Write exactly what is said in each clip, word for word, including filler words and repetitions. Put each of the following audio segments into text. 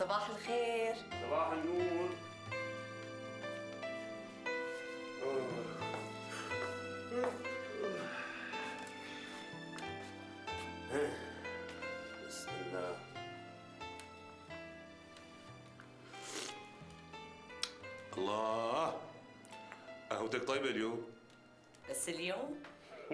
صباح الخير. صباح النور. بسم الله. الله، قهوتك طيبة اليوم؟ بس اليوم؟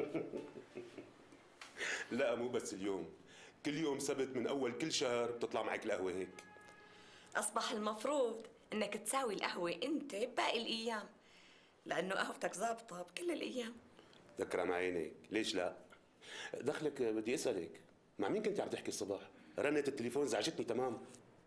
لا مو بس اليوم، كل يوم سبت من أول كل شهر بتطلع معك القهوة هيك. أصبح المفروض إنك تساوي القهوة أنت باقي الأيام، لأنه قهوتك ظابطة بكل الأيام. ذكرى عينك، ليش لا؟ دخلك بدي أسألك، مع مين كنت عم تحكي الصبح؟ رنت التليفون زعجتني تمام.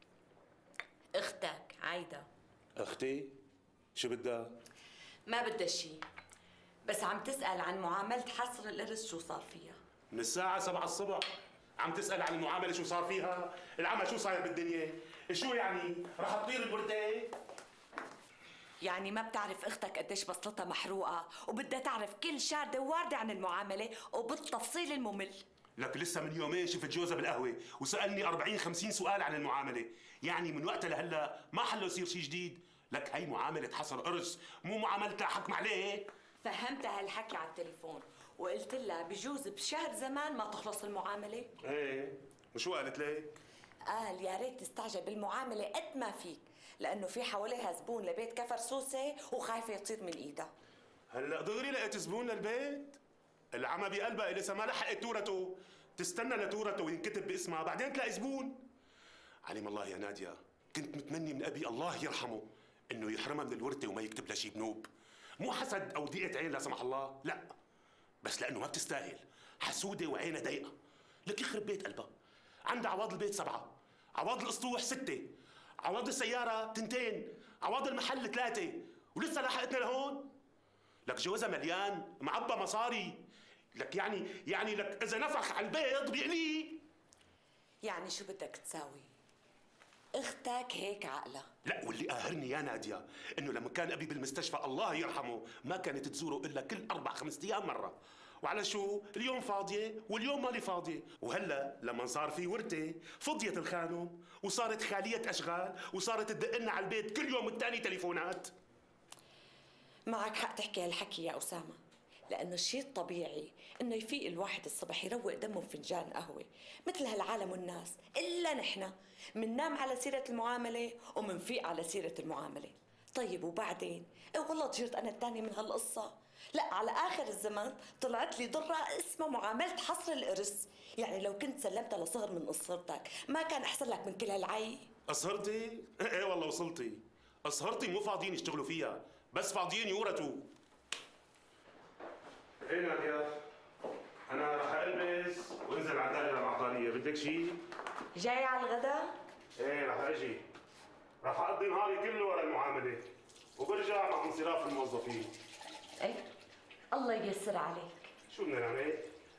أختك عايدة. أختي؟ شو بدها؟ ما بدها شيء، بس عم تسأل عن معاملة حصر الإرث شو صار فيها. من الساعة سبعة الصبح عم تسأل عن المعاملة شو صار فيها؟ العمى شو صاير بالدنيا؟ شو يعني؟ رح تطير البردة؟ يعني ما بتعرف اختك قديش بصلتها محروقة وبدها تعرف كل شاردة وواردة عن المعاملة وبالتفصيل الممل. لك لسه من يومين شفت جوزها بالقهوة وسألني أربعين خمسين سؤال عن المعاملة، يعني من وقتها لهلا ما حلو يصير شيء جديد. لك هي معاملة حصر إرث، مو معاملة حكم عليه. فهمتها هالحكي على التليفون وقلت لها بجوز بشهر زمان ما تخلص المعاملة. ايه، وشو قالت لي؟ قال يا ريت تستعجل بالمعاملة قد ما فيك، لأنه في حواليها زبون لبيت كفر سوسة وخايفة يطير من إيدها. هلا دغري لقيت زبون للبيت؟ العمى بقلبها لسه ما لحقت تورته، تستنى لتورته وينكتب باسمها بعدين تلاقي زبون. علم الله يا نادية، كنت متمني من أبي الله يرحمه إنه يحرمها من الورثة وما يكتب لها شي بنوب. مو حسد أو ضيقة عين لا سمح الله، لا، بس لأنه ما بتستاهل، حسودة وعينها ضيقة. لك يخرب بيت قلبها، عندها عواض البيت سبعة، عواض الأسطوح ستة، عواض السيارة تنتين، عواض المحل ثلاثة، ولسه لحقتنا لهون. لك جوزها مليان معبى مصاري، لك يعني يعني لك إذا نفخ على البيض بيقليه. يعني شو بدك تساوي؟ اختك هيك عقلها. لا، واللي قاهرني يا نادية انه لما كان ابي بالمستشفى الله يرحمه ما كانت تزوره الا كل اربع خمس ايام مره، وعلى شو؟ اليوم فاضيه واليوم مالي فاضيه، وهلا لما صار في ورثه فضيت الخانم وصارت خاليه اشغال وصارت تدق لنا على البيت كل يوم والتاني تليفونات. معك حق تحكي هالحكي يا اسامه، لأنه الشيء الطبيعي إنه يفيق الواحد الصبح يروق دمه بفنجان قهوة مثل هالعالم والناس، إلا نحن مننام على سيرة المعاملة ومنفيق على سيرة المعاملة. طيب وبعدين؟ إيه والله طيرت أنا الثانية من هالقصة. لا، على آخر الزمان طلعت لي ضرة اسمها معاملة حصر الإرث، يعني لو كنت سلمتها لصغر من قصرتك ما كان أحسن لك من كل هالعي. أصهرتي؟ إيه والله وصلتي. أصهرتي مو فاضيين يشتغلوا فيها، بس فاضيين يورثوا. ايه نادية، أنا رح ألبس وانزل على الدائرة العقارية، بدك شيء؟ جاي على الغداء؟ ايه رح أجي، رح أقضي نهاري كله ورا المعاملة وبرجع مع انصراف الموظفين. ايه الله ييسر عليك. شو بدنا نعمل؟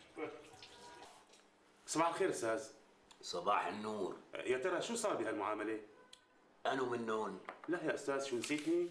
صباح الخير أستاذ. صباح النور. يا ترى شو صار بهالمعاملة؟ أنو منون؟ لا يا أستاذ، شو نسيتني؟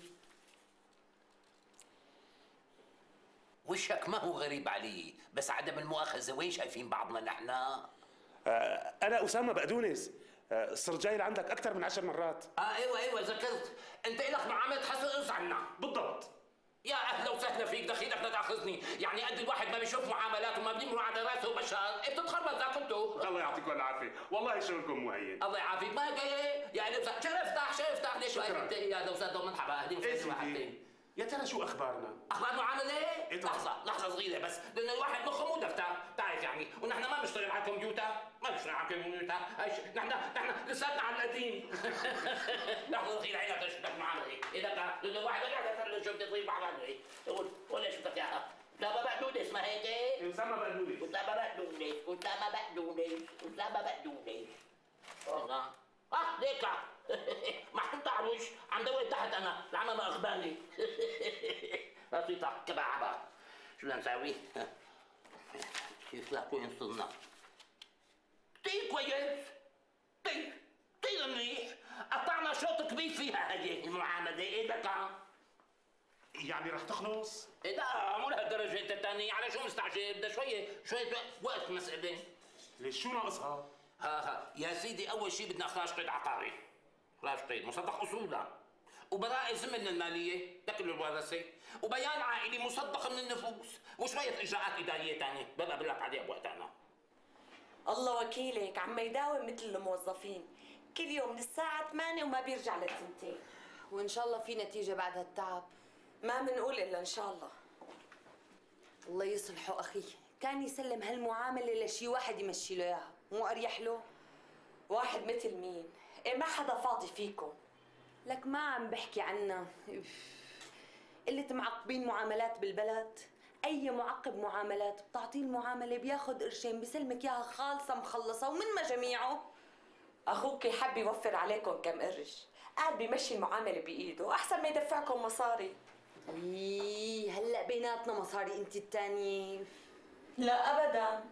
وشك ما هو غريب علي، بس عدم المؤاخذة وين شايفين بعضنا نحن؟ آه أنا أسامة بقدونس، آه صرت جاي لعندك أكثر من عشر مرات. آه أيوة أيوة ذكرت، أنت إلك معاملة حصر إرث عنا. بالضبط. يا أهلا وسهلا فيك، دخيلك لا تأخذني، يعني قد الواحد ما بيشوف معاملات وما بيمروا على راسه بشر، أنت بتخربط ذاك أنتو. الله يعطيكم العافية، والله شغلكم مو هين. الله يعافيك، ما هيك يا أهلا وسهلا، شرفتك شرفتك، ليش واقف يا أهلا وسهلا مرحبا أهلين وسهلا. يا ترى شو اخبارنا؟ اخبار معامله ايه؟ إيه لحظه لحظه صغيره بس، لانه الواحد مخه مو دفتر، بتعرف يعني، ونحن ما بنشتغل على الكمبيوتر، ما بنشتغل على الكمبيوتر، نحن نحن لساتنا على القديم. لحظه صغيره عينك شفتك معامله ايه؟ اذا كان لانه الواحد ما يعرف شو بده يصير معامله ايه؟ ولا شفتك يا أسامة بقدونس اسمها هيك ايه؟ أسامة بقدونس. أسامة بقدونس، أسامة بقدونس، أسامة بقدونس. والله اه ليك محطوط على الوش عم دور تحت انا العمى ما اخباني. بسيطة كبعبة، شو بدنا نساوي؟ كيف لا كوين صرنا؟ طير كويس، طير طير منيح، قطعنا شوط كبير فيها هذه المعاملة، ايه لك؟ يعني رح تخلص؟ ايه لا مو لهالدرجة انت الثاني، على شو مستعجل؟ بدها شوية شوية وقت مسألة. ليش شو ناقصها؟ ها ها يا سيدي، أول شيء بدنا نختار شقة عقاري. اخراج قيد، مصدق اصولا، وبراءة ذمة من المالية تكل الورثة، وبيان عائلي مصدق من النفوس، وشوية إجراءات إدارية ثانية ببقى بقول لك عليها بوقتها. الله وكيلك، عم يداوم مثل الموظفين كل يوم من الساعة ثمانية وما بيرجع للثنتين. وإن شاء الله في نتيجة بعد هالتعب. ما منقول إلا إن شاء الله. الله يصلحه أخي، كان يسلم هالمعاملة لشي واحد يمشي له إياها، مو أريح له؟ واحد مثل مين؟ إيه ما حدا فاضي فيكم. لك ما عم بحكي عنا. قلة معقبين معاملات بالبلد. أي معقب معاملات بتعطيه المعاملة بياخد قرشين بيسلمك إياها خالصة مخلصة ومن مجاميعه. أخوك حب يوفر عليكم كم قرش، قاعد بيمشي المعاملة بإيده، أحسن ما يدفعكم مصاري. إيه هلا بيناتنا مصاري أنت التانية. لا أبدا.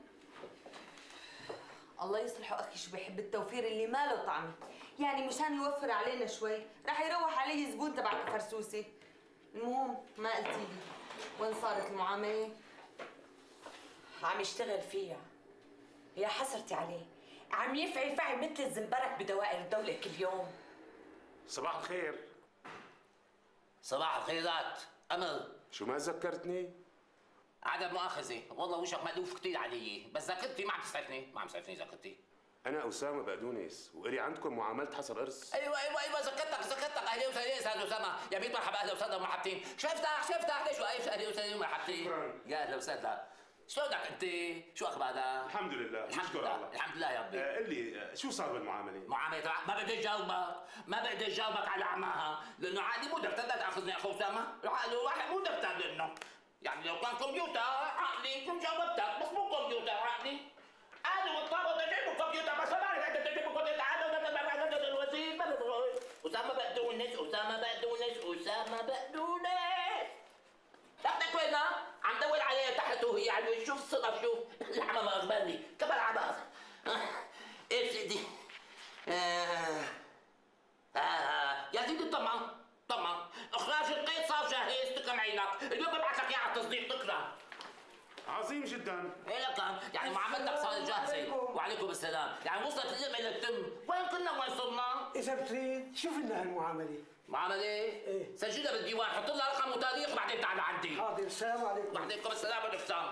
الله يصلحه أخي، شو بيحب التوفير اللي ما له طعم. يعني مشان يوفر علينا شوي رح يروح علي زبون تبع كفرسوسي. المهم ما قلتي لي وين صارت المعاملة؟ عم يشتغل فيها. يا حسرتي عليه، عم يفعي فعي مثل الزنبرك بدوائر الدولة كل يوم. صباح الخير. صباح الخيرات، أمل. شو ما ذكرتني؟ عدم مؤاخذة، والله وشك مألوف كثير علي، بس ذاكرتي ما عم تسعفني، ما عم تسعفني ذاكرتي. أنا أسامة بقدونس، وإلي عندكم معاملة حصر قرص. ايوه ايوه ايوه ذكرتك ذكرتك، اهلا وسهلا استاذ اسامه، يا بيت مرحبا، اهلا وسهلا ومرحبتين، شفتك شفتك ليش واقف، اهلا وسهلا ومرحبتين. شكرا. يا اهلا وسهلا. شلونك انت؟ شو اخبارك؟ الحمد لله، الحمد نشكر لله الله. الحمد لله يا ربي. آه قل لي آه شو صار بالمعاملة؟ معاملة ما بقدر جاوبك، ما بقدر جاوبك على عماها، لأنه عقلي مو دفتر، لا تأخذني أخو أسامة، العقل الواحد مو دفتر لأنه، يعني لو كان كمبيوتر عقلي كنت جاوبتك، بس مو كمبيوتر عقلي. أنا مضطر أجيب كمبيوتر، بس ما بعرف أنت تجيب كمبيوتر، تعال الوزير أسامة بقدونس، أسامة بقدونس، أسامة بقدونس. لقيتك وين؟ عم دور عليها تحت وهي على الوجه، شوف الصدف، شوف العمى ما أقبلني، كبر عباس. ايه سيدي؟ آه آه يا سيدي طمع طمع، اخراج القيد صار جاهز، تكرم عينك، اليوم ببعث لك اياه على التصديق تكرم. عظيم جدا. ايه لك يعني معاملتك صارت جاهزه. وعليكم السلام، يعني وصلت اللقمه للتم، وين كنا وين صرنا؟ إذا بتريد شوف لنا هالمعاملة. معامله؟ إيه. سجلها بالديوان، حط لها رقم وتاريخ وبعدين تعال عندي. حاضر، السلام عليكم. وعليكم السلام والإحسان.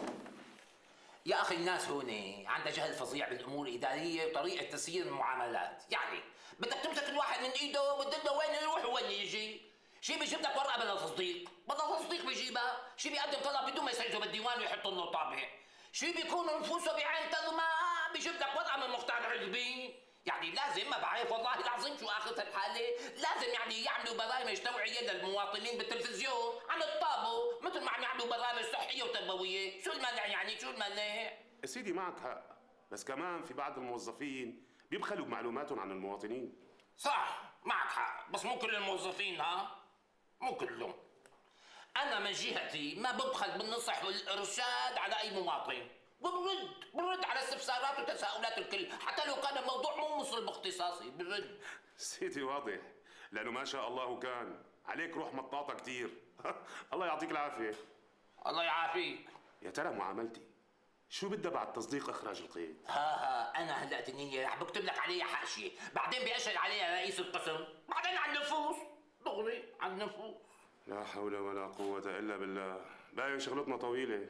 يا أخي الناس هون عندها جهل فظيع بالأمور الإدارية وطريقة تسيير المعاملات، يعني بدك تمسك الواحد من إيده وتدله وين يروح وين يجي، شي بيجيب لك ورقة بلا تصديق، بلا تصديق بيجيبها، شي بيقدم طلب بدون ما يسجله بالديوان ويحط له طابع، شي بيكون نفوسه بعين تظمأ بيجيب لك ورقة من مختار علبي، يعني لازم ما بعرف والله العظيم شو آخرة الحالة، لازم يعني يعملوا برامج توعية للمواطنين بالتلفزيون عن الطابو، مثل ما عم يعملوا برامج صحية وتربوية، شو المانع يعني شو المانع؟ سيدي معك حق، بس كمان في بعض الموظفين بيبخلوا بمعلوماتهم عن المواطنين. صح معك حق، بس مو كل الموظفين ها؟ مو كلهم. أنا من جهتي ما ببخل بالنصح والإرشاد على أي مواطن، برد برد على استفسارات وتساؤلات الكل، حتى لو كان الموضوع مو مصل باختصاصي، برد. سيدي واضح، لأنه ما شاء الله كان عليك روح مطاطة كتير. الله يعطيك العافية. الله يعافيك. يا ترى معاملتي شو بدها بعد تصديق إخراج القيد؟ ها ها أنا هلأ تنية رح بكتب لك عليها حاشية، بعدين بيأشر عليها رئيس القسم، بعدين على النفوس، دغري على النفوس. لا حول ولا قوة إلا بالله، باين شغلتنا طويلة.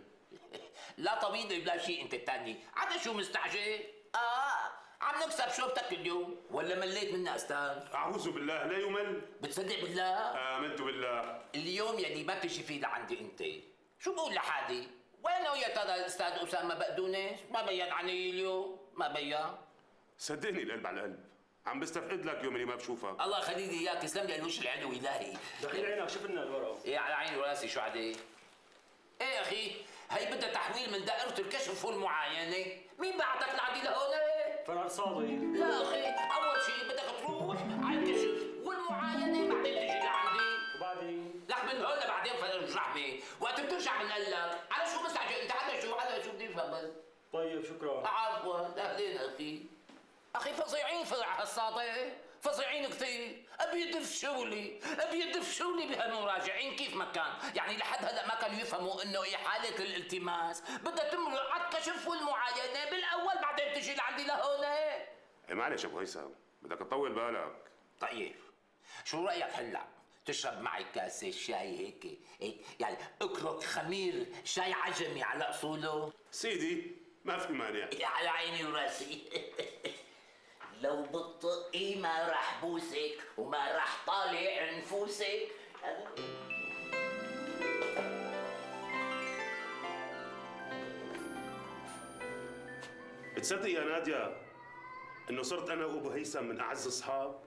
لا طويلة بلا شيء أنت التاني، عاد شو مستعجل؟ آه عم نكسب شوفتك اليوم، ولا مليت منا أستاذ؟ أعوذ بالله لا يمل. بتصدق بالله؟ آمنت بالله. اليوم يلي ما بتجي فيه لعندي أنت، شو بقول لحالي؟ وينه يا ترى الأستاذ أسامة بقدونس؟ ما بين علي اليوم، ما بين. صدقني القلب على القلب، عم بستفقد لك يوم اللي ما بشوفك. الله يخلي لي إياك، تسلم لي الوجه العلوي إلهي. دخيل عينك شوف لنا الورقة. إيه على عيني وراسي شو عليه؟ إيه يا أخي، هي بدها تحويل من دائرة الكشف والمعاينة، مين بعتك لعندي لهون؟ فرار صادي. لا أخي، أول شيء بدك تروح على الكشف والمعاينة بعدين تجي لعندي. وبعدين؟ لك من هون لبعدين فرج رحمة، وقت بترجع بنقلك، على شو مستعجل أنت؟ على شو على شو بدي أفهم بس. طيب شكرا. عفوا، أهلين أخي. أخي فظيعين فرع هالصاطي، فظيعين كثير، أبي يدفشوا لي، أبي يدفشوا لي بهالمراجعين كيف ما كان، يعني لحد هلا ما كانوا يفهموا إنه إيه حالة الالتماس، بدها تمرق على الكشف والمعاينة بالأول بعدين تجي لعندي لهون. إيه معلش يا أبو هيثم، بدك تطول بالك. طيب شو رايك هلا تشرب معي كاسه شاي هيك هيك يعني اكرك خمير شاي عجمي على اصوله؟ سيدي ما في مانع. على عيني وراسي. لو بتطقي ما راح بوسك وما راح طالع نفوسك. بتصدق يا نادية انه صرت انا وابو هيثم من اعز اصحاب؟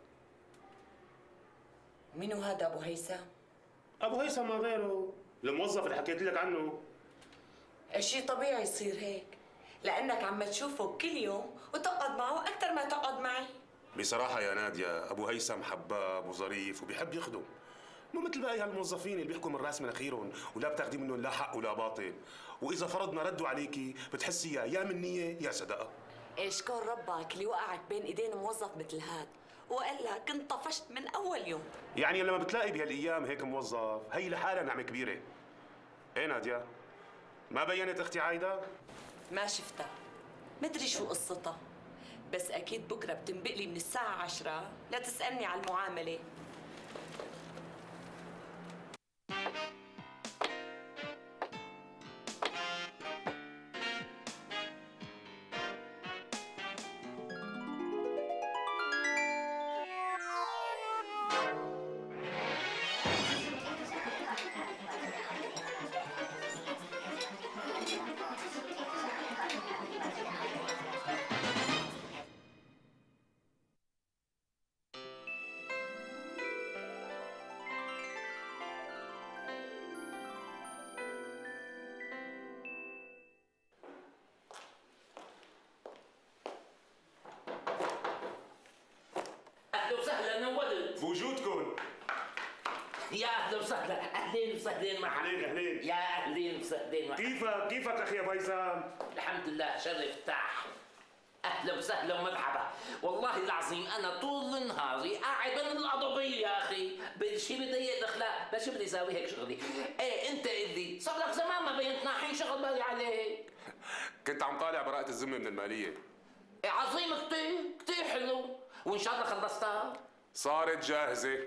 منو هذا ابو هيثم؟ ابو هيثم ما غيره، الموظف اللي حكيت لك عنه. شيء طبيعي يصير هيك، لانك عم تشوفه كل يوم وتقعد معه اكثر ما تقعد معي. بصراحة يا نادية أبو هيثم حباب وظريف وبيحب يخدم، مو مثل باقي هالموظفين اللي بيحكوا من راس مناخيرهم ولا بتاخدي منهم لا حق ولا باطل، وإذا فرضنا ردوا عليكي بتحسيها يا من نية يا صدقة. اشكر ربك اللي وقعك بين ايدين موظف مثل هاد، والا كنت طفشت من اول يوم. يعني لما بتلاقي بهالأيام هيك موظف هي لحالها نعمة كبيرة. إيه نادية؟ ما بينت أختي عايدة؟ ما شفتها، مدري شو قصتها، بس اكيد بكره بتنبقلي من الساعه عشرة لتسالني على المعامله. بوجودكم. يا اهلا وسهلا، اهلين وسهلين معك. اهلين اهلين. يا اهلين وسهلين معك. كيفك كيفك اخي ابو هيثم؟ الحمد لله شرفتاح. اهلا وسهلا ومرحبا. والله العظيم انا طول نهاري قاعد من القضبيه يا اخي، شيء بضيق الاخلاق، بس شو بدي اساوي هيك شغلي. ايه انت قلي صار لك زمان ما بينتنا، حين شغل بالي عليك. كنت عم طالع براءة الذمة من المالية. إيه عظيم كتير كتير حلو، وان شاء الله خلصتها؟ صارت جاهزة.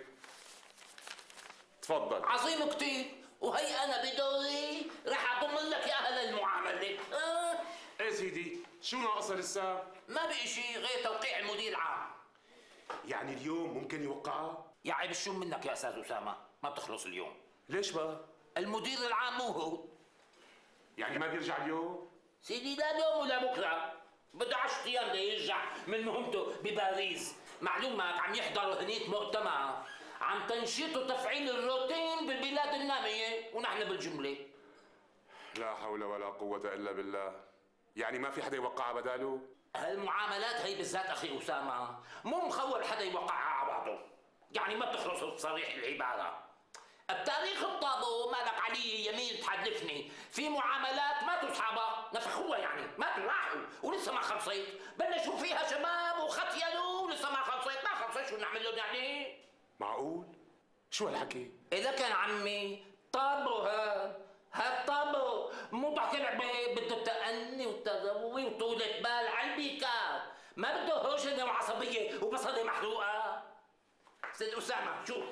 تفضل. عظيم كتير، وهي انا بدوري رح اضم لك اياها للمعامله. أه؟ ايه سيدي، شو ناقصها لسه؟ ما بقي شيء غير توقيع المدير العام. يعني اليوم ممكن يوقعها؟ يا عيب الشو منك يا استاذ اسامه، ما بتخلص اليوم. ليش بقى؟ المدير العام مو هو. يعني ما بيرجع اليوم؟ سيدي لا اليوم ولا بكره، بده عشرة ايام ليرجع من مهمته بباريس. معلومك عم يحضر هنيك مؤتمر عن تنشيط وتفعيل الروتين بالبلاد الناميه، ونحن بالجمله. لا حول ولا قوة إلا بالله. يعني ما في حدا يوقعها بداله؟ هالمعاملات هي بالذات اخي اسامه مو مخول حدا يوقعها على بعضه، يعني ما بتخلص بصريح العباره. التاريخ الطابو مالك علي يمين تحدثني، في معاملات ماتوا اصحابها، نفخوها يعني، ماتوا راحوا ولسه ما خلصت، بلشوا فيها شباب وختيلوا ولسه ما خلصت، ما خلصت شو نعمل لهم يعني؟ معقول؟ شو هالحكي؟ إذا كان عمي طابو هاد، هاد طابو مو ضحك لعبة، بده تأني وتروي وطولة بال على البيكات، ما بده هوشنة وعصبية وبصلة محروقة. سيد أسامة شوف،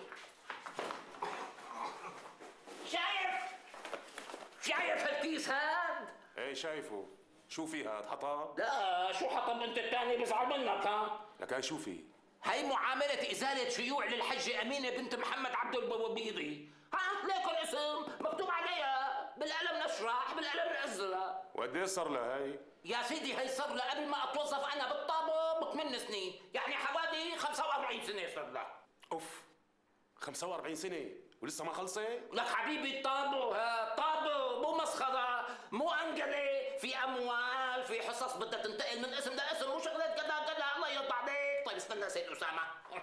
شايف؟ شايف هالكيس هاد؟ ايه شايفه. شو في هاد حطب؟ لا شو حطب انت الثاني بزعل منك ها؟ لكان شو في؟ هي معاملة إزالة شيوع للحجة أمينة بنت محمد عبد البوابيضي. ها ليك الاسم مكتوب عليها بالقلم الأشرح بالقلم الأزرق. وقد ايه صار لها هي؟ يا سيدي هي صار لها قبل ما أتوظف أنا بالطابو بثمان سنين، يعني حوالي خمسة وأربعين سنة صار لها. اوف، خمسة وأربعين سنة ولسه ما خلصت؟ لك حبيبي الطابو ها طابو مو مسخرة، مو أنجلة، في أموال، في حصص بدها تنتقل من اسم لاسم، مو شغلات كذا كذا. الله يرضى عليك. طيب استنى سيد أسامة،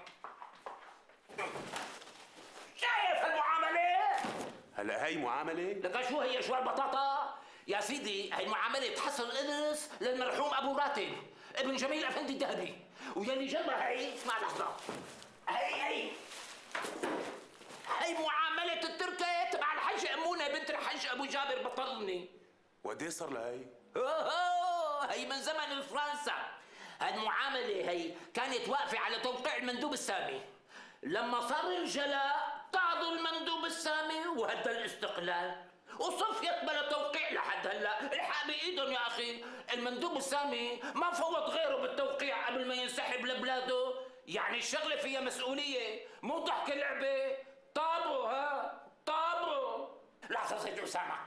شايف هالمعاملة؟ هلا هي معاملة؟ لك شو هي شو البطاطا؟ يا سيدي هي معاملة حصر الإرث للمرحوم أبو راتب ابن جميل أفندي الذهبي، ويلي جنبها هي اسمع لحظة، هي هي هي معاملة التركة تبع الحج أمونة بنت الحج أبو جابر بطلني. وقد ايه صار لها هي؟ أوه هي من زمن فرنسا. هالمعاملة هي كانت واقفة على توقيع المندوب السامي. لما صار الجلاء طردوا المندوب السامي وهدى الاستقلال، وصفيت بلا توقيع لحد هلا. الحق بايدهم يا اخي، المندوب السامي ما فوت غيره بالتوقيع قبل ما ينسحب لبلاده. يعني الشغله فيها مسؤوليه، مو ضحك لعبه. طابوا ها طابوا. لحظه سيد اسامه،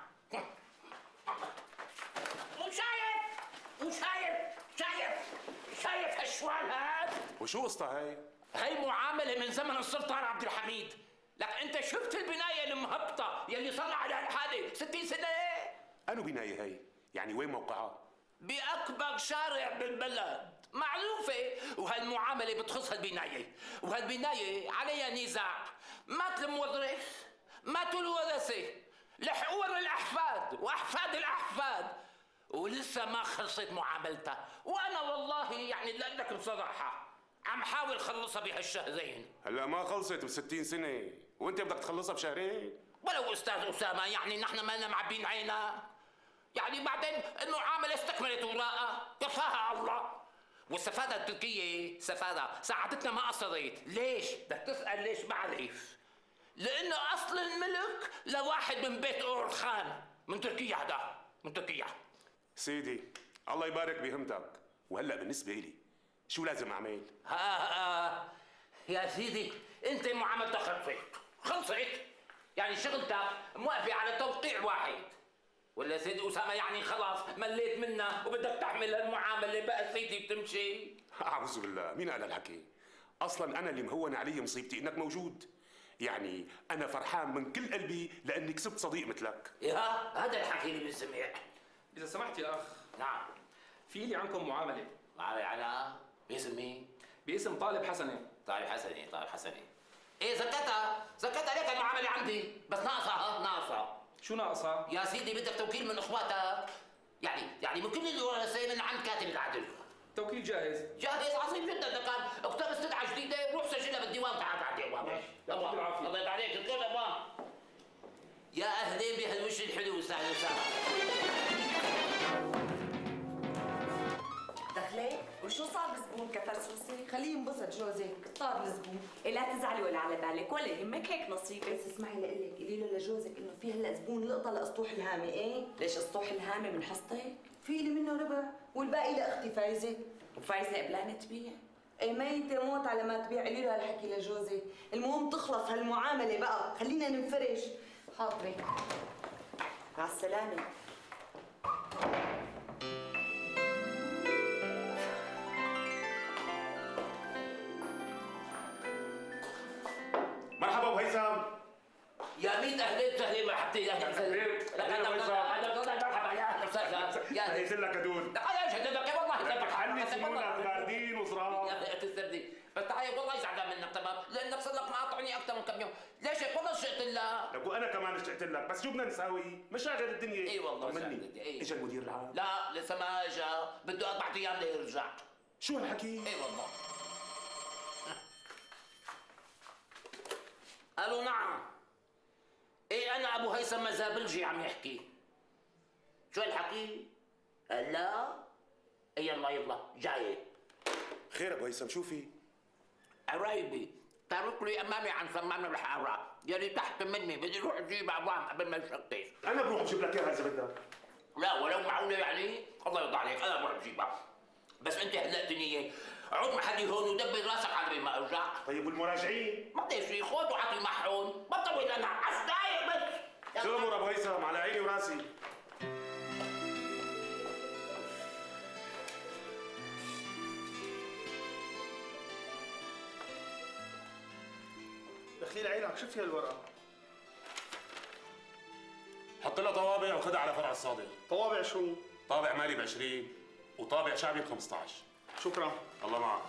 وشايف وشايف شايف شايف هالشوال هاد؟ وشو قصتها هاي؟ هي معامله من زمن السلطان عبد الحميد. لك انت شفت البنايه المهبطه يلي صنع عليها الحاله ستين سنه؟ انو بنايه هي؟ يعني وين موقعها؟ باكبر شارع بالبلد، معروفه. وهالمعامله بتخص هالبنايه، وهالبنايه عليها نزاع. مات الموظف، ماتوا الورثه، لحقوها الاحفاد واحفاد الاحفاد، ولسه ما خلصت معاملتها. وانا والله يعني لك بصراحه عم حاول خلصها بهالشهرين. هلا ما خلصت بستين سنة وانت بدك تخلصها بشهرين؟ ولو استاذ اسامه يعني نحن ما لنا معبين عينا. يعني بعدين المعامله استكملت وراءها، كفاها الله. والسفاره التركيه سفاره ساعدتنا ما قصرت. ليش؟ بدك تسال ليش؟ بعرف. لانه اصل الملك لواحد من بيت اور خان من تركيا. هذا من تركيا. سيدي الله يبارك بهمتك. وهلا بالنسبة إلي شو لازم أعمل؟ ها ها يا سيدي، انت معاملتك خلصت خلصت. يعني شغلتك موقفة على توقيع واحد. ولا سيدي أسامة يعني خلاص مليت منها وبدك تعمل هالمعاملة بقى سيدي بتمشي؟ أعوذ بالله، مين قال هالحكي؟ أصلاً أنا اللي مهون علي مصيبتي إنك موجود. يعني أنا فرحان من كل قلبي لأني كسبت صديق مثلك. يا هذا الحكي اللي بنسمع. إذا سمحت يا أخ، نعم. في لي عنكم معاملة. معاملة على باسم مين؟ باسم طالب حسني. طالب حسني، طالب حسني. إيه زكتها، زكتها ليك المعاملة عندي، بس ناقصة ها ناقصة. شو ناقصة؟ يا سيدي بدك توكيل من إخواتك. يعني يعني من كل الورثة من عند كاتب العدل. توكيل جاهز. جاهز عظيم جدا. اذا كان اكتب استدعاء جديده روح سجلها بالديوان. تعال تعال ديوان. يعطيك العافية. الله يرضى عليك. الكل ابوان. يا اهلين بهالوش الحلو. سهلا وسهلا. دخلي وشو صار بزبون كفرسوسي؟ خليه ينبسط جوزك، طار الزبون. إيه لا تزعلي ولا على بالك ولا يهمك، هيك نصيبك. بس اسمعي لقلك، قولي له لجوزك انه في هلا زبون لقطه لاسطوح الهامه. ايه؟ ليش السطوح الهامه من حصتك؟ في لي منه ربع والباقي لاختي فايزه. وفايزه قبلانه تبيع؟ ايه ميتة موت على ما تبيع. قولي له هالحكي لجوزك. المهم تخلص هالمعامله بقى، خلينا ننفرش. حاضري. مع السلامه. مرحبا أبو هيثم. يا مين اهلين وسهلين مرحبتين. يا اهلا وسهلا. أهلا وسهلا. مرحبا يا اهلا وسهلا. يا هيثم لك هدول. تعال شددك والله يسلمك. حني سيونا باردين وصراف. يا تسردي. بس تعال والله زعلان منك تمام، لانك صار لك مقاطعني اكثر من كم يوم. ليش هيك والله شئت الله. لك وانا كمان اشتقت لك، بس شو بدنا نساوي؟ مشاغل الدنيا. اي والله طمني، مشاغل. إيه. اجى المدير العام؟ لا لسه ما اجى، بده اربع ايام ليرجع. شو هالحكي؟ اي والله. قالوا نعم. ايه انا ابو هيثم مزابلجي عم يحكي. شو الحكي؟ لا اي يلا يلا جاي. خير ابو هيثم شو في؟ قرايبي ترك لي امامي عن صمام الحاره يلي تحت مني، بدي اروح اجيب عظام قبل ما يشطش. انا بروح بجيب لك اياها اذا بدك. لا ولو معقوله يعني الله يرضى عليك انا بروح بجيبها. بس انت هلأتني اياه، عود محلي هون ودبر راسك على ما ارجع. طيب والمراجعين؟ ما بدي شيء، خذ وعطي معهم، بطول انا عشر دقايق بس. شو الامور ابو هيثم؟ على عيني وراسي. دخيل عينك، شو في هالورقه؟ حط لها طوابع وخدها على فرع الصادق. طوابع شو؟ طابع مالي ب عشرين وطابع شعبي ب خمسة عشر. شكرا. الله معك.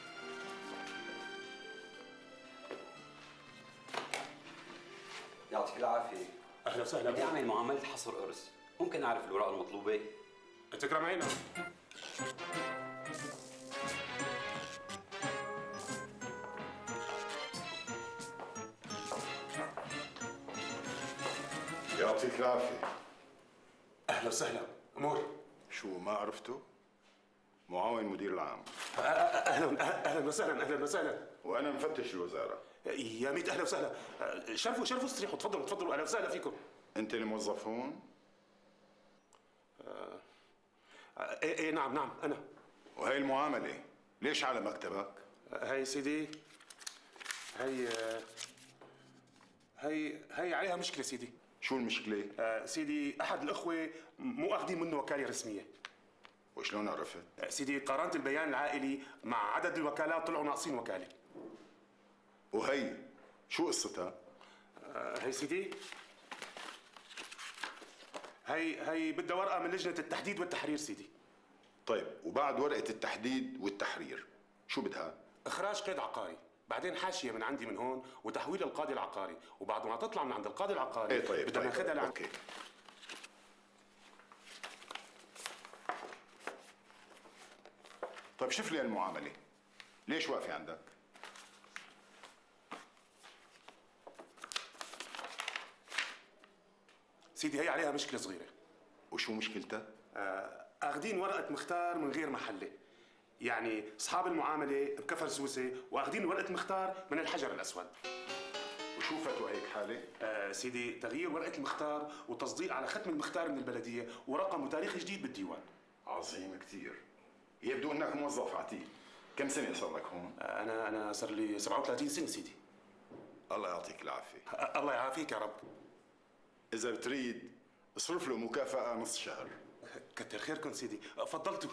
يعطيك العافية. اهلا وسهلا. بدي اعمل معاملة حصر قرص، ممكن اعرف الأوراق المطلوبة؟ تكرم عينك. يعطيك العافية. اهلا وسهلا. امور؟ شو ما عرفته؟ معاون مدير العام. اهلا اهلا وسهلا. اهلا وسهلا. وانا مفتش الوزارة. يا ميت اهلا وسهلا. شرفوا شرفوا استريحوا، تفضلوا تفضلوا، اهلا وسهلا فيكم. انت اللي موظف هون؟ آه، ايه ايه نعم نعم انا. وهي المعامله ليش على مكتبك؟ هي سيدي، هي هي هي عليها مشكله سيدي. شو المشكله؟ آه سيدي، احد الاخوه مو اخذين منه وكاله رسميه. وشلون عرفت؟ آه سيدي، قارنت البيان العائلي مع عدد الوكالات طلعوا ناقصين وكاله. وهي شو قصتها؟ آه هي سيدي، هي هي بدها ورقه من لجنه التحديد والتحرير سيدي. طيب وبعد ورقه التحديد والتحرير شو بدها؟ اخراج قيد عقاري، بعدين حاشيه من عندي من هون وتحويل القاضي العقاري، وبعد ما تطلع من عند القاضي العقاري ايه طيب بدنا طيب ناخذها لعند. اوكي. طيب شوف لي المعامله، ليش واقفه عندك؟ سيدي هي عليها مشكله صغيره. وشو مشكلتها؟ آه، اخذين ورقه مختار من غير محله، يعني اصحاب المعامله بكفر سوسه واخذين ورقه مختار من الحجر الاسود. وشو فتوى هيك حاله؟ آه سيدي، تغيير ورقه المختار وتصديق على ختم المختار من البلديه ورقم وتاريخ جديد بالديوان. عظيم كثير. يبدو انك موظف عتيق. كم سنه صار لك هون؟ آه انا انا صار لي سبعة وثلاثين سنه سيدي. الله يعطيك العافيه. آه الله يعافيك يا رب. اذا بتريد اصرف له مكافاه نص شهر. كتر خيركم سيدي، فضلتوا.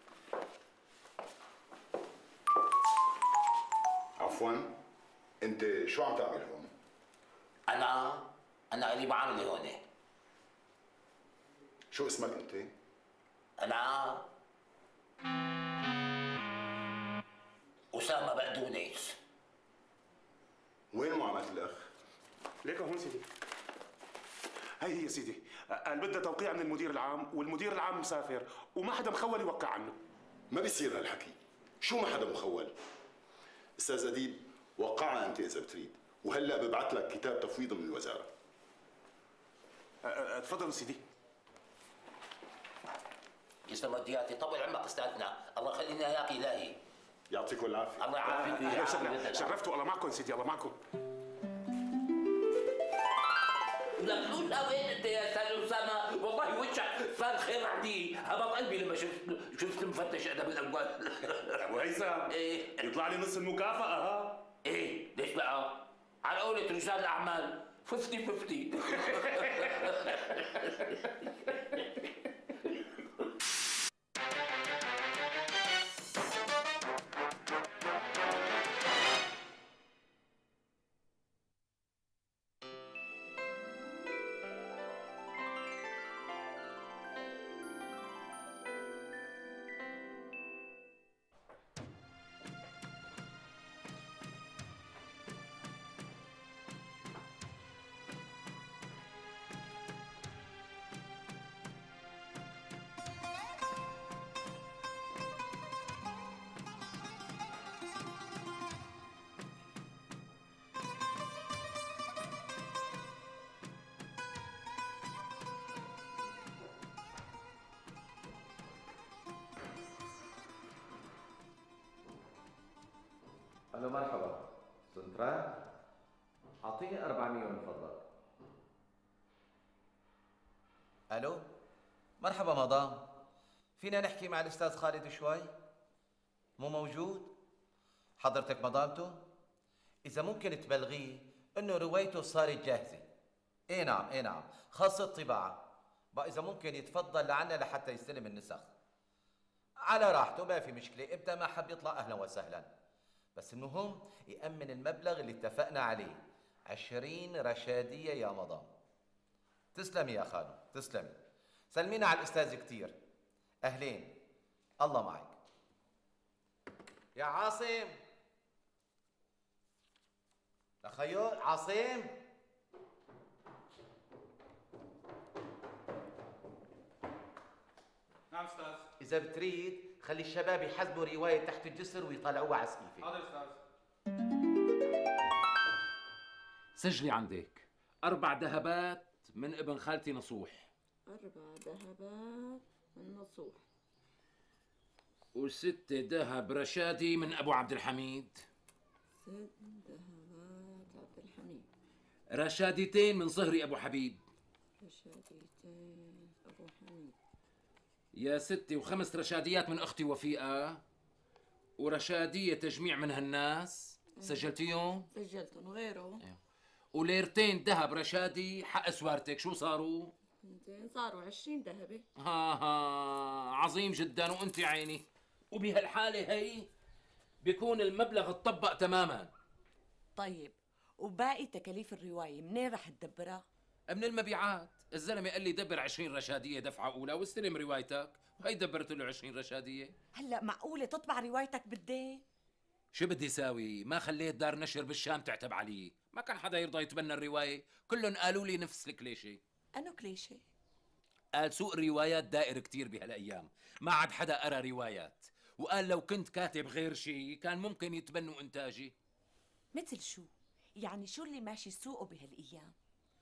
عفوا، انت شو عم تعمل هون؟ انا انا لي معامله هون. شو اسمك انت؟ انا اسامه بقدونس. وين معامله الاخ؟ ليك هون سيدي. هي هي سيدي، قال بدها توقيع من المدير العام، والمدير العام مسافر وما حدا مخول يوقع عنه. ما بيصير هالحكي. شو ما حدا مخول؟ استاذ اديب، وقعها انت اذا بتريد، وهلا ببعث لك كتاب تفويض من الوزاره. أه، أه، تفضلوا سيدي. يسلم ودياتي، طول عمرك استاذنا، الله يخلينا اياك الهي. يعطيكم العافيه. الله يعافيك. أهلا وسهلا، شرفتوا، الله معكم سيدي، الله معكم. لك شو سويت انت يا استاذ اسامه؟ والله وجهك صار خير عندي، هبط قلبي لما شفت شفت المفتش ادب الاول. ابو هيثم، ايه يطلع لي نص المكافاه ها؟ ايه ليش بقى؟ على قولة رجال الاعمال خمسين خمسين. الو مرحبا سنترال، اعطيني أربعمية من فضلك. الو مرحبا مدام، فينا نحكي مع الاستاذ خالد شوي؟ مو موجود؟ حضرتك مدامته؟ اذا ممكن تبلغيه انه روايته صارت جاهزه. اي نعم اي نعم، خاصة الطباعة. بقى اذا ممكن يتفضل لعنا لحتى يستلم النسخ. على راحته، ما في مشكلة، امتى ما حب يطلع اهلا وسهلا. بس المهم يأمن المبلغ اللي اتفقنا عليه، عشرين رشادية يا مدام. تسلمي يا خالو، تسلمي. سلمينا على الأستاذ كتير. أهلين، الله معك. يا عاصم، لخيو عاصم، نعم استاذ. إذا بتريد خلي الشباب يحزبوا رواية تحت الجسر ويطلعوها على سقيفة. حاضر استاذ. سجلي عندك أربع ذهبات من ابن خالتي نصوح. أربع ذهبات من نصوح. وست ذهب رشادي من أبو عبد الحميد. ست ذهبات رشادتين من صهري أبو حبيب. رشادتين أبو حميد. يا ستي، وخمس رشاديات من أختي وفيقة، ورشادية تجميع من هالناس. سجلتيهم؟ سجلتهم. غيره؟ وليرتين ذهب رشادي حق سوارتك، شو صاروا؟ اثنتين صاروا عشرين ذهبي. ها ها، عظيم جدا. وانت يا عيني، وبهالحالة هي بيكون المبلغ اتطبق تماما. طيب وباقي تكاليف الرواية منين رح تدبرها؟ من المبيعات. الزلمة قال لي دبر عشرين رشادية دفعة أولى واستلم روايتك، وهي دبرت له عشرين رشادية. هلا معقولة تطبع روايتك بالدين؟ شو بدي ساوي؟ ما خليت دار نشر بالشام تعتب علي، ما كان حدا يرضى يتبنى الرواية، كلهم قالوا لي نفس الكليشة. أنو كليشة؟ قال سوق الروايات دائر كتير بهالأيام، ما عاد حدا قرا روايات، وقال لو كنت كاتب غير شيء كان ممكن يتبنوا إنتاجي. مثل شو؟ يعني شو اللي ماشي سوقه بهالأيام؟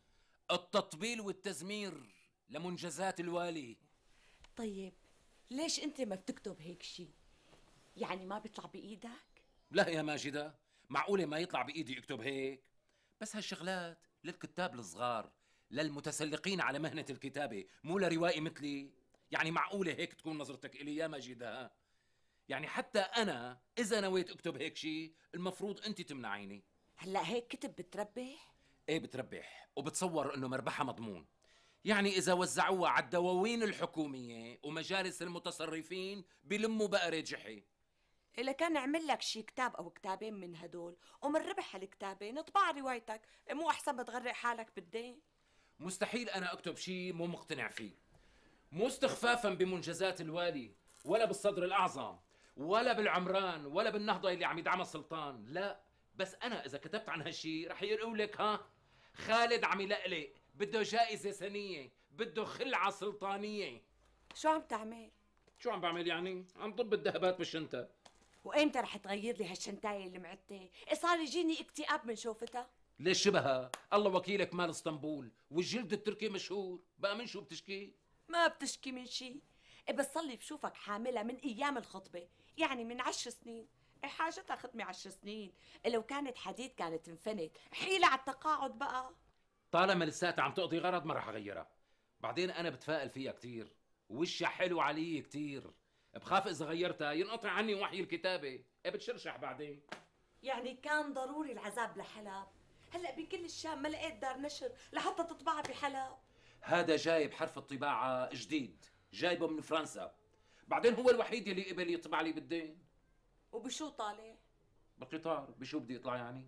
التطبيل والتزمير لمنجزات الوالي. طيب ليش أنت ما بتكتب هيك شيء؟ يعني ما بيطلع بإيدك؟ لا يا ماجدة، معقولة ما يطلع بإيدي أكتب هيك؟ بس هالشغلات للكتاب الصغار، للمتسلقين على مهنة الكتابة، مو لروائي مثلي. يعني معقولة هيك تكون نظرتك إلي يا ماجدة؟ يعني حتى أنا إذا نويت أكتب هيك شيء المفروض أنت تمنعيني. هلا هيك كتب بتربح؟ إيه بتربح، وبتصور إنه مربحها مضمون. يعني إذا وزعوها على الدواوين الحكومية ومجالس المتصرفين بلموا بقرة جحي. إلا كان نعمل لك شي كتاب أو كتابين من هدول ومن ربح هالكتابين نطبع روايتك، مو أحسن ما تغرق حالك بالدين؟ مستحيل أنا أكتب شيء مو مقتنع فيه، مو استخفافا بمنجزات الوالي ولا بالصدر الأعظم ولا بالعمران ولا بالنهضة اللي عم يدعمها السلطان، لا. بس أنا إذا كتبت عن هالشي رح يقولوا لك ها خالد عم يلقلق، بده جائزة سنية، بده خلعة سلطانية. شو عم تعمل؟ شو عم بعمل يعني؟ عم ضب الذهبات بالشنطة. وإمتى رح تغير لي هالشنتاية اللي معدتي؟ صار يجيني اكتئاب من شوفتها. ليش شبهها؟ الله وكيلك مال اسطنبول، والجلد التركي مشهور، بقى من شو بتشكي؟ ما بتشكي من شي، بس صلي بشوفك حاملة من أيام الخطبة، يعني من عشر سنين. إيه حاجتها خدمة عشر سنين؟ لو كانت حديد كانت انفنت، حيلة على التقاعد بقى. طالما لساتها عم تقضي غرض ما رح اغيرها. بعدين انا بتفائل فيها كتير، وشها حلو علي كتير، بخاف اذا غيرتها ينقطع عني وحي الكتابة، إيه بتشرشح بعدين. يعني كان ضروري العذاب لحلب؟ هلا بكل الشام ما لقيت دار نشر لحتى تطبعها بحلب. هذا جايب حرف الطباعة جديد، جايبه من فرنسا، بعدين هو الوحيد اللي قبل يطبع لي بالدين. وبشو طالع؟ بالقطار، بشو بدي يطلع يعني؟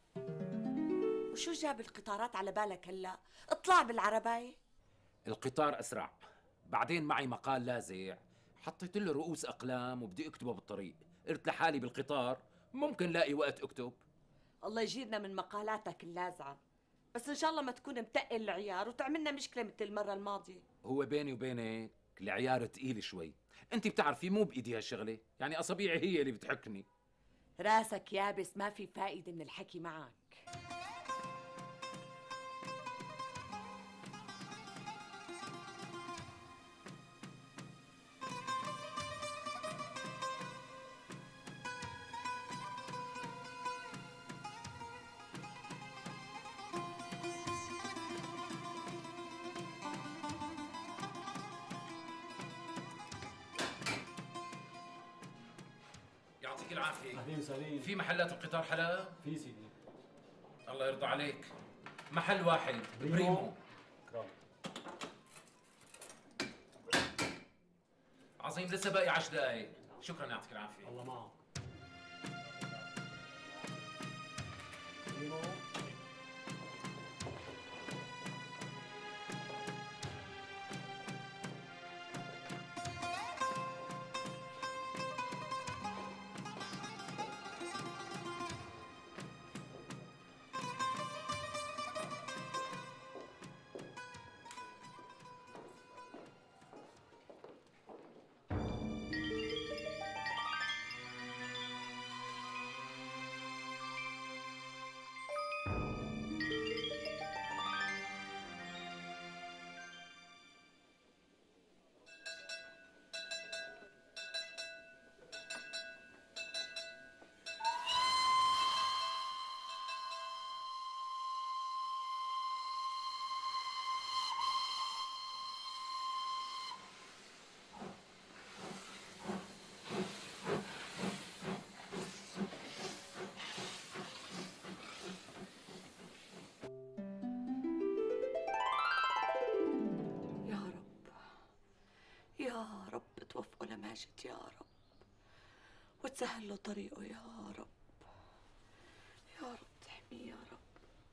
وشو جاب القطارات على بالك هلا؟ اطلع بالعرباية. القطار اسرع، بعدين معي مقال لاذع حطيت له رؤوس اقلام وبدي اكتبه بالطريق، قلت لحالي بالقطار ممكن لاقي وقت اكتب. الله يجيرنا من مقالاتك اللاذعة، بس ان شاء الله ما تكون متقل العيار وتعملنا مشكلة مثل المرة الماضية. هو بيني وبينك العيار تقيل شوي، انت بتعرفي مو بايدي هالشغله، يعني اصابيعي هي اللي بتحكني. راسك يابس، ما في فائدة من الحكي معك. يعطيك العافيه. اهلين وسهلين. في محلات القطار حلا؟ في سيدي. الله يرضى عليك. محل واحد بريمو, بريمو. كرام. عظيم، لسه باقي عشر دقائق. شكرا، يعطيك العافيه. الله معك. بريمو. ماجد يا رب، وتسهل له طريقه يا رب، يا رب تحميه يا رب.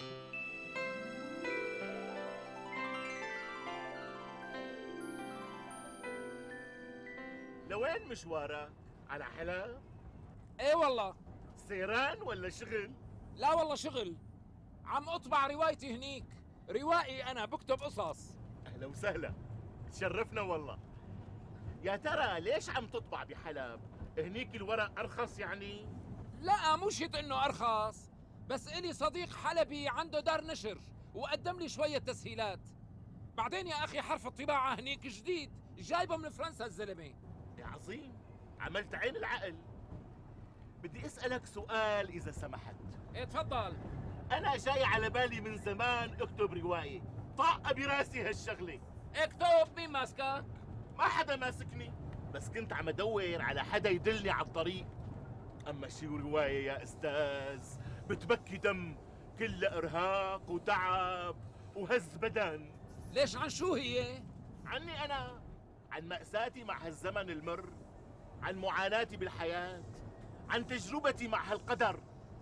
لوين مشوارك؟ على حلب؟ ايه والله. سيران ولا شغل؟ لا والله شغل، عم اطبع روايتي هنيك، روائي انا بكتب قصص. اهلا وسهلا، تشرفنا والله. يا ترى ليش عم تطبع بحلب؟ هنيك الورق ارخص يعني؟ لا مو شيت انه ارخص، بس الي صديق حلبي عنده دار نشر وقدم لي شوية تسهيلات. بعدين يا اخي حرف الطباعة هنيك جديد، جايبه من فرنسا الزلمة. يا عظيم، عملت عين العقل. بدي اسألك سؤال إذا سمحت. ايه تفضل. أنا جاي على بالي من زمان أكتب رواية، طاقة براسي هالشغلة. اكتب، مين ماسكك؟ ما حدا ماسكني، بس كنت عم أدور على حدا يدلني على الطريق. أما شي رواية يا أستاذ بتبكي دم، كلها إرهاق وتعب وهز بدن. ليش عن شو هي؟ عني أنا، عن مأساتي مع هالزمن المر، عن معاناتي بالحياة، عن تجربتي مع هالقدر.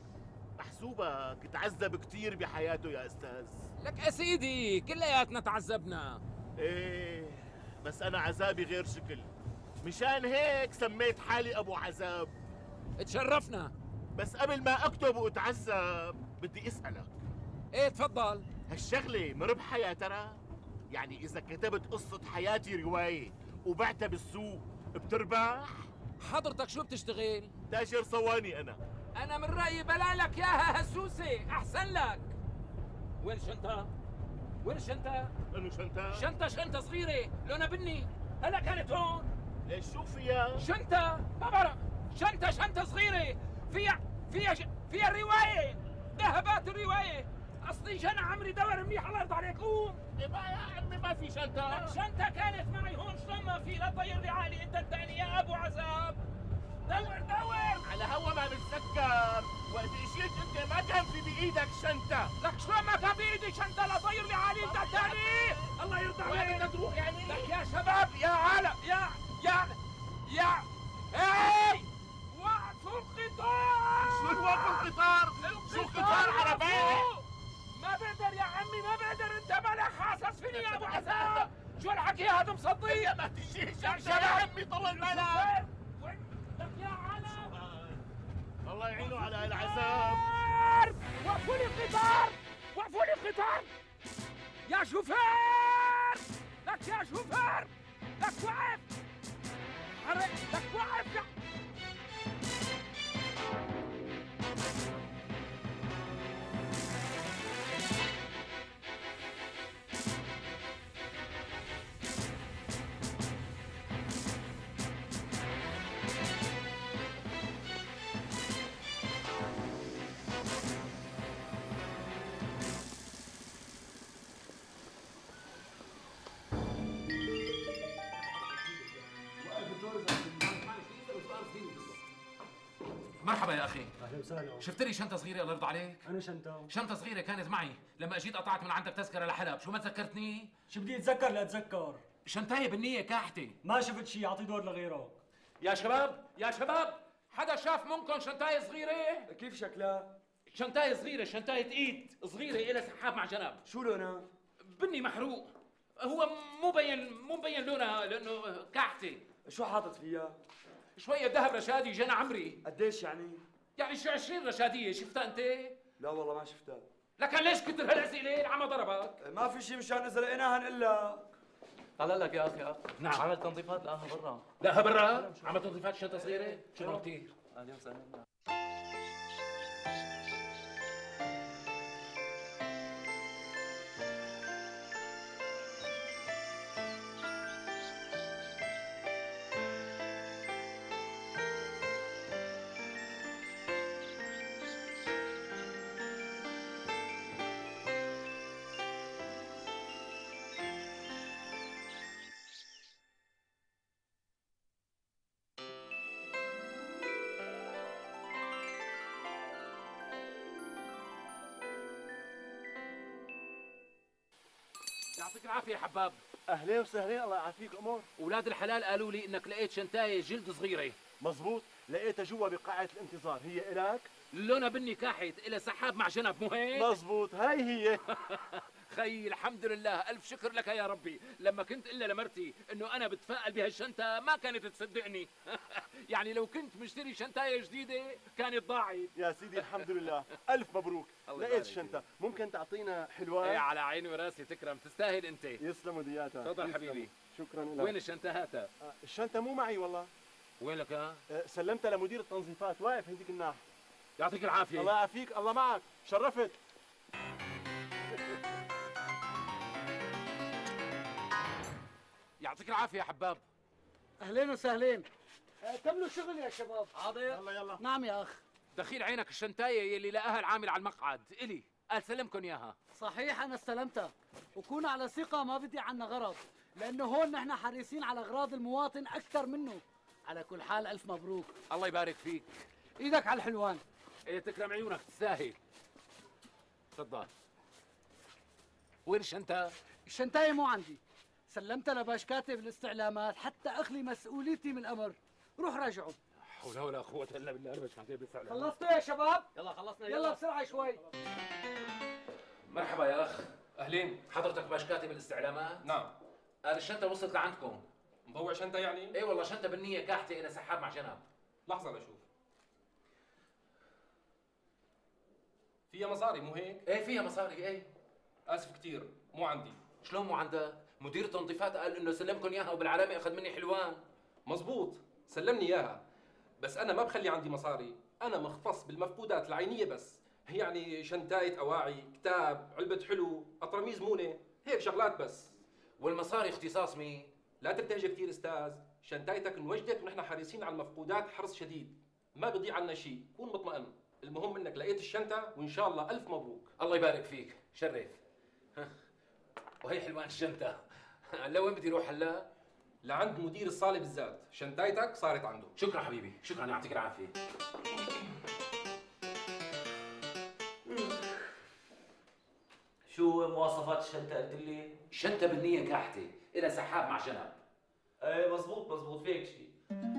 محسوبك تعذب كتير بحياته يا أستاذ. لك يا سيدي كلياتنا تعذبنا. إيه بس أنا عذابي غير شكل، مشان هيك سميت حالي أبو عذاب. اتشرفنا. بس قبل ما أكتب وأتعذب بدي أسألك. إيه تفضل. هالشغلة مربحة يا ترى؟ يعني إذا كتبت قصة حياتي رواية وبعتها بالسوق بتربح؟ حضرتك شو بتشتغل؟ تاجر صواني أنا. أنا من رأيي بلالك ياها هسوسة، أحسن لك. وين الشنطة؟ وين الشنطة؟ أنو شنطة؟ شنطة شنطة صغيرة لونها بني، هلا كانت هون. ليش شو فيها؟ شنطة، ما بعرف، شنطة شنطة صغيرة فيها فيها ش... فيها الرواية، ذهبات الرواية. أصلي جنى عمري دور منيح الله يرضى عليك. قوم. يا عمي ما في شنطة. شنطة كانت معي هون، شلون ما في؟ لا تطير لي عالي أنت الثاني يا أبو عذاب. دور دور على هوا ما بتسكر، وقت اجيت انت ما كان في بايدك شنطة. لك شلون ما كان بايدي شنطة؟ لا تطير لي عالي أنت الثاني. الله يرضى عليك. وين بدك تروح يعني؟ لك يا شباب يا عالم يا يا يا هاي وقفوا القطار. شو وقف القطار؟ شو قطار عربية؟ ما بقدر يا عمي ما بقدر، انت مالك حاسس فيني يا ابو عذاب. شو الحكي هذا مصدي؟ ما تجيش يا عمي طول بالك. لك يا علم الله يعينه على العذاب. وقفوا لي القطار، وقفوا لي القطار يا شوفير. لك يا شوفير، لك وقف، لك وقف يا مرحبا يا اخي. اهلا وسهلا. شفت لي شنطه صغيره الله يرضى عليك؟ انا شنطه؟ شنطه صغيره كانت معي لما اجيت قطعت من عندك تذكره لحلب، شو ما تذكرتني؟ شو بدي اتذكر لاتذكر؟ شنطايه بالنيه كاحتي. ما شفت شيء، اعطي دور لغيرك. يا شباب يا شباب، حدا شاف منكم شنطايه صغيره؟ كيف شكلها؟ شنطايه صغيره، شنطايه ايد صغيره إلها سحاب مع جنب. شو لونها؟ بني محروق، هو مو بين مو مبين لونها لانه كحتي. شو حاطط فيها؟ شويه ذهب رشادي جنى عمري. قديش يعني؟ يعني شو عشرين رشاديه، شفتها انت؟ لا والله ما شفتها. لكن ليش كتر هالاسئله؟ العمى ضربك؟ ما في شيء مشان اذا لقيناها نقول طلع لك يا اخي. نعم. عمل تنظيفات لقاها برا. لا برا؟ عمل تنظيفات شنطه صغيره؟ شكرا كثير. اهلا وسهلا. يعطيك العافيه يا حباب. اهلين وسهلين، الله يعافيك امور. اولاد الحلال قالوا لي انك لقيت شنتايه جلد صغيره. مزبوط، لقيتها جوا بقاعة الانتظار. هي إلك؟ لونها بني كاحت، إلها سحاب مع جنب، مو هيك؟ مزبوط، هاي هي. خي الحمد لله، ألف شكر لك يا ربي. لما كنت إلا لمرتي إنه أنا بتفائل بهالشنطة ما كانت تصدقني. يعني لو كنت مشتري شنطاية جديدة كانت ضاعت. يا سيدي الحمد لله، ألف مبروك. لقيت الشنطة، ممكن تعطينا حلوان؟ إيه على عيني وراسي، تكرم، تستاهل أنت. يسلموا دياتها. تفضل حبيبي. شكرا لك. وين الشنطة هاتها؟ الشنطة مو معي والله. وين لك ها؟ سلمتها لمدير التنظيفات، واقف هديك الناحية. يعطيك العافية. الله يعافيك، الله معك، شرفت. يعطيك العافية يا حباب. أهلين وسهلين. كملوا شغل يا شباب. حاضر. يلا يلا. نعم يا أخ. دخيل عينك الشنتاية يلي لقاها العامل على المقعد، إلي، قال سلمكن إياها. صحيح أنا استلمتها، وكونوا على ثقة ما بدي عنا غرض، لأنه هون نحن حريصين على أغراض المواطن أكثر منه. على كل حال ألف مبروك. الله يبارك فيك. إيدك على الحلوان. إيه تكرم عيونك، تستاهل. تفضل. وين الشنطة؟ الشنطاية مو عندي، سلمتها لباش كاتب الاستعلامات حتى أخلي مسؤوليتي من الأمر. روح راجعوا. حول ولا قوة إلا بالله. أنا كاتب الاستعلامات. خلصتوا يا شباب؟ يلا خلصنا. يلا, يلا بسرعة شوي. مرحبا يا أخ. أهلين. حضرتك باش كاتب الاستعلامات؟ نعم. قال الشنطة وصلت لعندكم. مضوع شنطة يعني؟ إيه والله شنطة بنية كاحتة، إلى سحاب مع جنب. لحظة لشوف. فيها مصاري مو هيك؟ إيه فيها مصاري. إيه آسف كثير، مو عندي. شلون مو عندك؟ مدير التنظيفات قال إنه سلمكم إياها وبالعلامة أخذ مني حلوان. مزبوط، سلمني إياها، بس أنا ما بخلي عندي مصاري، أنا مختص بالمفقودات العينية بس، يعني شنتاية أواعي، كتاب، علبة حلو، أطرميز مونة، هيك شغلات بس. والمصاري اختصاص مين؟ لا تبتهج كثير أستاذ، شنتايتك انوجدت ونحن حريصين على المفقودات حرص شديد، ما بيضيع عنا شيء، كون مطمئن، المهم إنك لقيت الشنطة وإن شاء الله ألف مبروك. الله يبارك فيك، شرف. وهي حلوان الشنطة. لوين بدي اروح هلا؟ لعند مدير الصالة بالذات، شنطايتك صارت عنده. شكرا حبيبي، شكرا، يعطيك العافية. شو مواصفات الشنطة قلت لي؟ شنطة بنية كاحتة، إلها سحاب مع جنب. ايه مزبوط مزبوط، فيك شيء.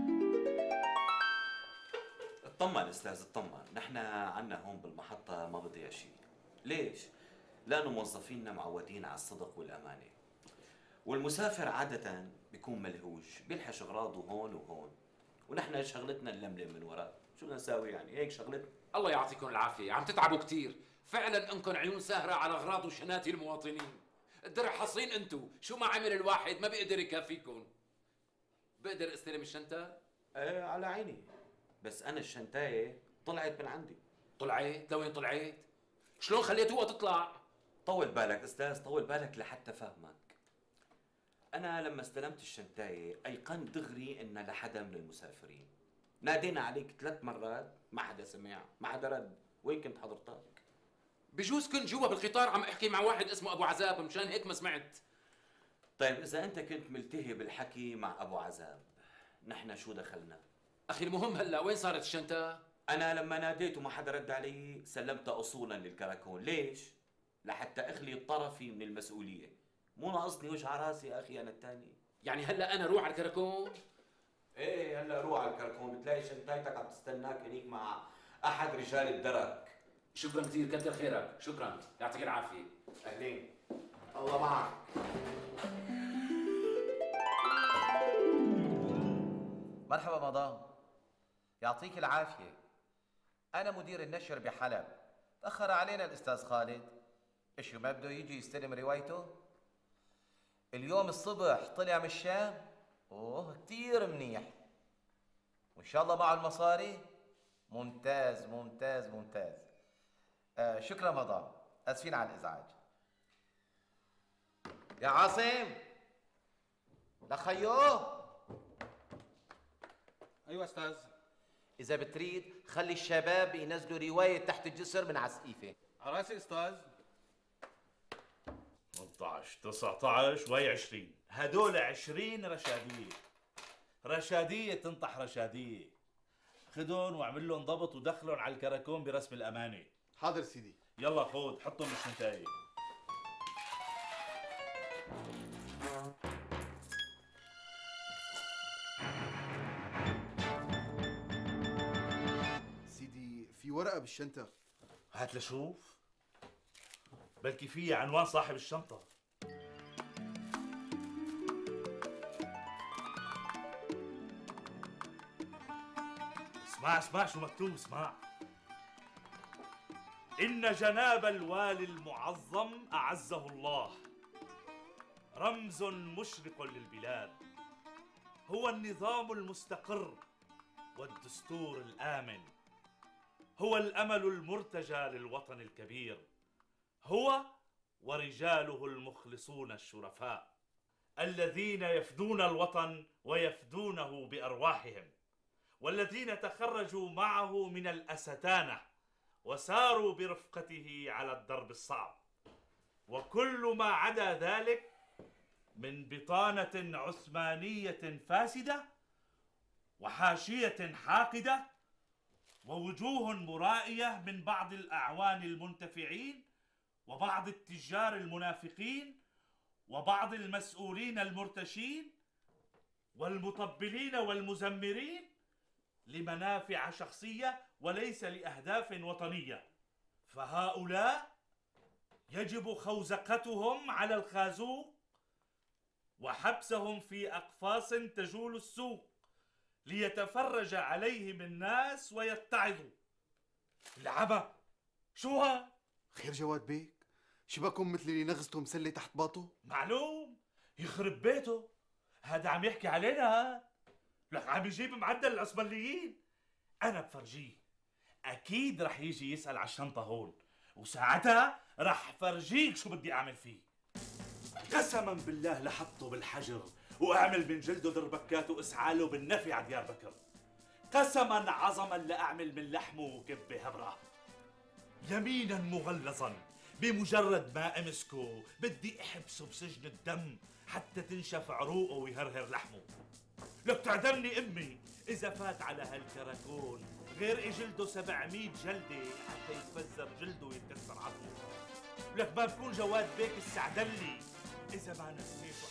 اطمن استاذ اطمن، نحن عنا هون بالمحطة ما بضيع شيء. ليش؟ لأنه موظفينا معودين على الصدق والأمانة. والمسافر عادة بيكون ملهوج، بيلحش أغراضه هون وهون. ونحن شغلتنا نلملم من وراء، شو بدنا نساوي يعني؟ هيك شغلتنا. الله يعطيكم العافية، عم تتعبوا كثير، فعلا انكم عيون ساهرة على أغراض وشنات المواطنين. الدرع حصين انتو، شو ما عمل الواحد ما بيقدر يكافيكم. بقدر استلم الشنطة؟ ايه على عيني، بس أنا الشنطاية طلعت من عندي. طلعت؟ لوين طلعت؟ شلون خليتوها تطلع؟ طول بالك استاذ، طول بالك لحتى فهمك. انا لما استلمت الشنطاية ايقنت دغري انها لحدا من المسافرين. نادينا عليك ثلاث مرات ما حدا سمع، ما حدا رد. وين كنت حضرتك؟ بجوز كنت جوا بالقطار عم احكي مع واحد اسمه ابو عذاب، مشان هيك ما سمعت. طيب اذا انت كنت ملتهي بالحكي مع ابو عذاب، نحن شو دخلنا؟ اخي المهم هلا وين صارت الشنطة؟ انا لما ناديت وما حدا رد علي سلمتها اصولا للكراكون. ليش؟ لحتى اخلي طرفي من المسؤوليه. مو ناقصني وجع راسي يا اخي انا الثاني. يعني هلا انا روح على الكراكون؟ ايه هلا روح على الكراكون، بتلاقي شنطايتك عم تستناك هنيك مع احد رجال الدرك. شكرا كثير، كثر خيرك، شكرا، يعطيك العافيه. اهلين، الله معك. مرحبا مدام، يعطيك العافية. أنا مدير النشر بحلب، تأخر علينا الأستاذ خالد. إيش ما بده يجي يستلم روايته؟ اليوم الصبح طلع من الشام؟ أوه كتير منيح. وإن شاء الله معه المصاري؟ ممتاز ممتاز ممتاز. آه شكرا مدام، آسفين على الإزعاج. يا عاصم لخيوه. ايوه استاذ. إذا بتريد خلي الشباب ينزلوا رواية تحت الجسر من عسقيفة. على راسي استاذ. ثمانية عشر تسعة عشر وهي عشرين، هدول عشرين رشادية. رشادية تنطح رشادية. خذهم واعمل لهم ضبط ودخلهم على الكراكون برسم الأمانة. حاضر سيدي. يلا خذ حطهم بالشنطاية. ورقة بالشنطة. هات لشوف، بلكي فيها عنوان صاحب الشنطة. اسمع اسمع شو مكتوب، اسمع. إن جناب الوالي المعظم أعزه الله رمز مشرق للبلاد، هو النظام المستقر والدستور الآمن، هو الأمل المرتجى للوطن الكبير، هو ورجاله المخلصون الشرفاء الذين يفدون الوطن ويفدونه بأرواحهم، والذين تخرجوا معه من الأستانة وساروا برفقته على الدرب الصعب، وكل ما عدا ذلك من بطانة عثمانية فاسدة وحاشية حاقدة ووجوه مرائية من بعض الأعوان المنتفعين وبعض التجار المنافقين وبعض المسؤولين المرتشين والمطبلين والمزمرين لمنافع شخصية وليس لأهداف وطنية، فهؤلاء يجب خوزقتهم على الخازوق وحبسهم في أقفاص تجول السوق ليتفرج عليهم الناس ويتعظوا. العبا شو ها؟ خير جواد بيك؟ شبكم مثل اللي نغزته مسلة تحت باطه؟ معلوم، يخرب بيته، هذا عم يحكي علينا هاد، لك عم يجيب معدل العثمانيين. أنا بفرجيه، أكيد رح يجي يسأل على الشنطة هون، وساعتها رح فرجيك شو بدي أعمل فيه. قسما بالله لحطه بالحجر وأعمل من جلده دربكات وإسعاله بالنفي على ديار بكر، قسما عظما لأعمل من لحمه كبة هبرة، يمينا مغلظا بمجرد ما أمسكه بدي أحبسه بسجن الدم حتى تنشف عروقه ويهرهر لحمه. لك تعدمني أمي إذا فات على هالكراكون غير جلده سبعمية جلدة حتى يتفزر جلده ويتكسر عظمه. لك ما بكون جواد بيك السعدلي إذا ما نسيته